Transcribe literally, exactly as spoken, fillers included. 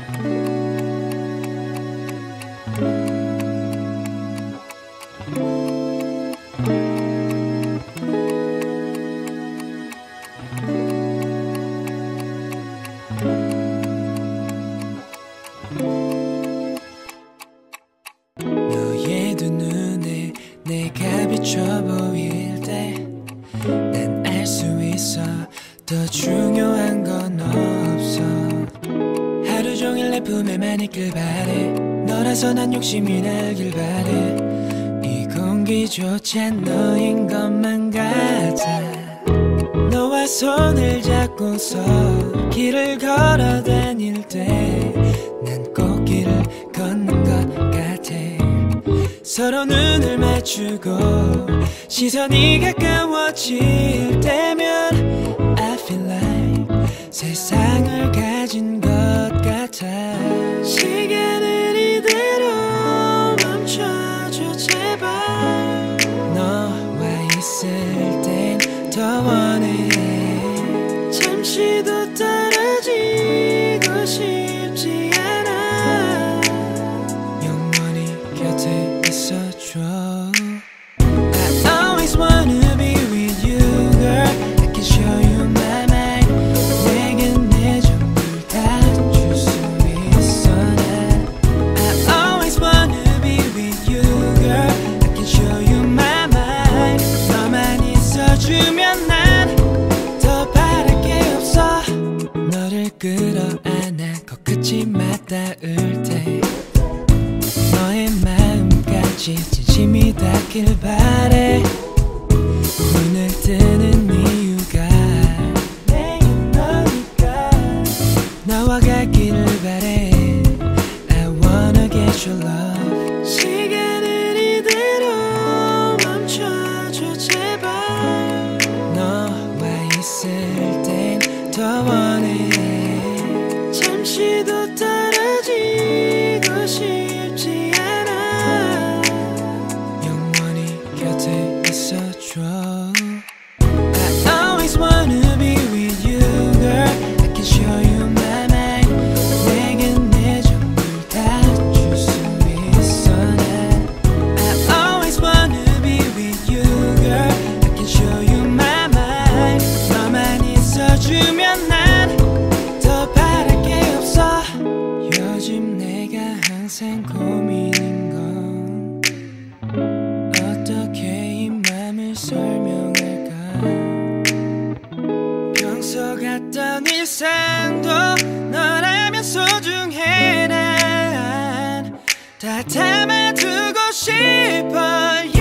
너의 두 눈에 내가 비춰 보일 때 난 알 수 있어 더 중요한 건 없어. 하루 종일 내 품에만 있길 바래. 너라서 난 욕심이 날길 바래. 이 공기조차 너인 것만 같아. 너와 손을 잡고서 길을 걸어 다닐 때 난 꼭 길을 걷는 것 같아. 서로 눈을 맞추고 시선이 가까워질 때면 I feel like 세상을 가진 것 같아. 시간을 이대로 멈춰줘 제발. 너와 있을 땐 더 원해. 잠시도 떨어지고 싶지 않아. 영원히 곁에 있어줘. I always wanna be with you girl. I can show you my mind. 내게 내 전부를 다 줄 수 있어 난. I always wanna be with you girl. I can show you my mind. 너만 있어주면 난 더 바랄 게 없어. 너를 끌어안아 코끝이 맞닿을 때 너의 마음까지 진심이 닿길 바래. 눈을 뜨는 이유가 내겐 너니까. 나와 가기를 바래. I wanna get your love. 시간을 이대로 멈춰줘 제발. 너와 있을 땐 더 원해. 잠시도 떨어지고 싶지 않아. 영원히 곁에 있어줘. I always wanna be with you girl. I can show you my mind. 내게 내 전부를 다 줄 수 있어 난. I always wanna be with you girl. I can show you my mind. 너만 있어주면 난 더 바랄 게 없어. 요즘 내가 항상 고민인 건 어떻게 이 맘을 설명할까. 평소 같던 일상도 너라면 소중해. 난 다 담아두고 싶어.